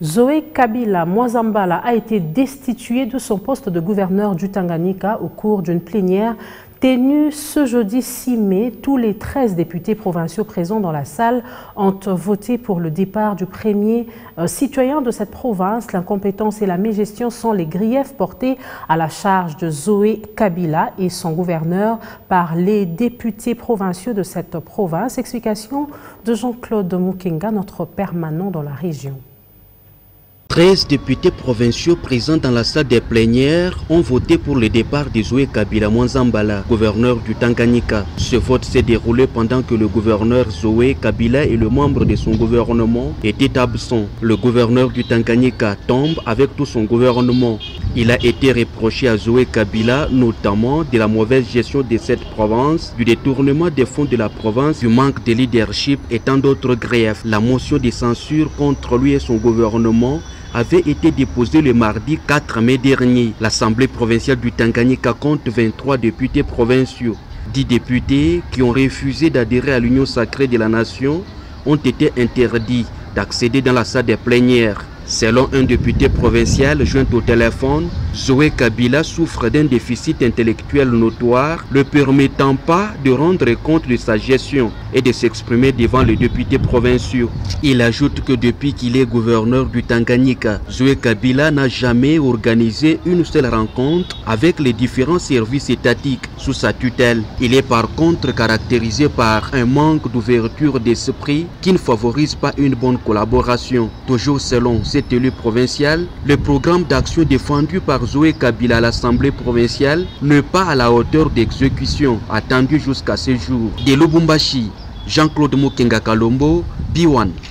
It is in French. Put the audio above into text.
Zoé Kabila Mwazambala a été destitué de son poste de gouverneur du Tanganyika au cours d'une plénière tenue ce jeudi 6 mai. Tous les 13 députés provinciaux présents dans la salle ont voté pour le départ du premier citoyen de cette province. L'incompétence et la mégestion sont les griefs portés à la charge de Zoé Kabila et son gouverneur par les députés provinciaux de cette province. Explication de Jean-Claude Mukenga, notre permanent dans la région. 13 députés provinciaux présents dans la salle des plénières ont voté pour le départ de Zoé Kabila Mwazambala, gouverneur du Tanganyika. Ce vote s'est déroulé pendant que le gouverneur Zoé Kabila et le membre de son gouvernement étaient absents. Le gouverneur du Tanganyika tombe avec tout son gouvernement. Il a été reproché à Zoé Kabila notamment de la mauvaise gestion de cette province, du détournement des fonds de la province, du manque de leadership et tant d'autres griefs. La motion de censure contre lui et son gouvernement avait été déposée le mardi 4 mai dernier. L'Assemblée provinciale du Tanganyika compte 23 députés provinciaux. 10 députés qui ont refusé d'adhérer à l'Union sacrée de la nation ont été interdits d'accéder dans la salle des plénières. Selon un député provincial joint au téléphone, Zoé Kabila souffre d'un déficit intellectuel notoire, ne permettant pas de rendre compte de sa gestion et de s'exprimer devant les députés provinciaux. Il ajoute que depuis qu'il est gouverneur du Tanganyika, Zoé Kabila n'a jamais organisé une seule rencontre avec les différents services étatiques sous sa tutelle. Il est par contre caractérisé par un manque d'ouverture d'esprit qui ne favorise pas une bonne collaboration. Toujours selon cet élu provincial, le programme d'action défendu par Zoé Kabila à l'Assemblée provinciale n'est pas à la hauteur d'exécution attendue jusqu'à ce jour. De Lubumbashi, Jean-Claude Mukenga Kalombo, B1.